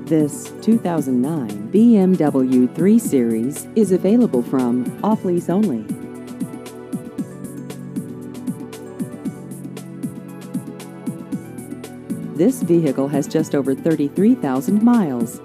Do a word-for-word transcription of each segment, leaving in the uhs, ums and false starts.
This two thousand nine B M W three Series is available from off-lease only. This vehicle has just over thirty-three thousand miles.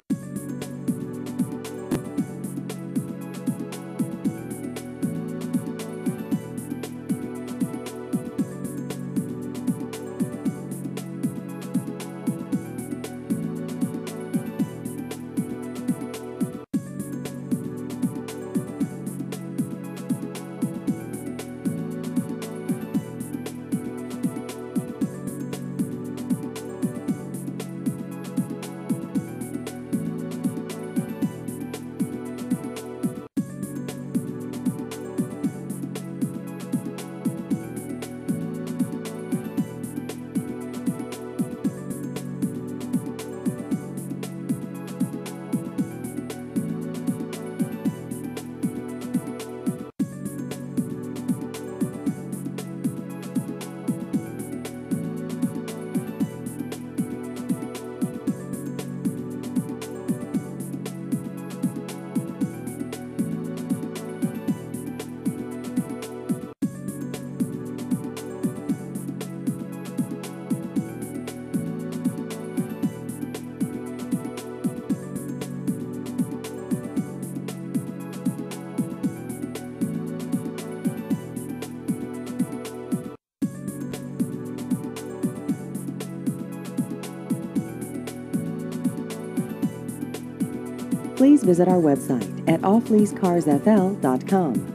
Please visit our website at off lease cars f l dot com.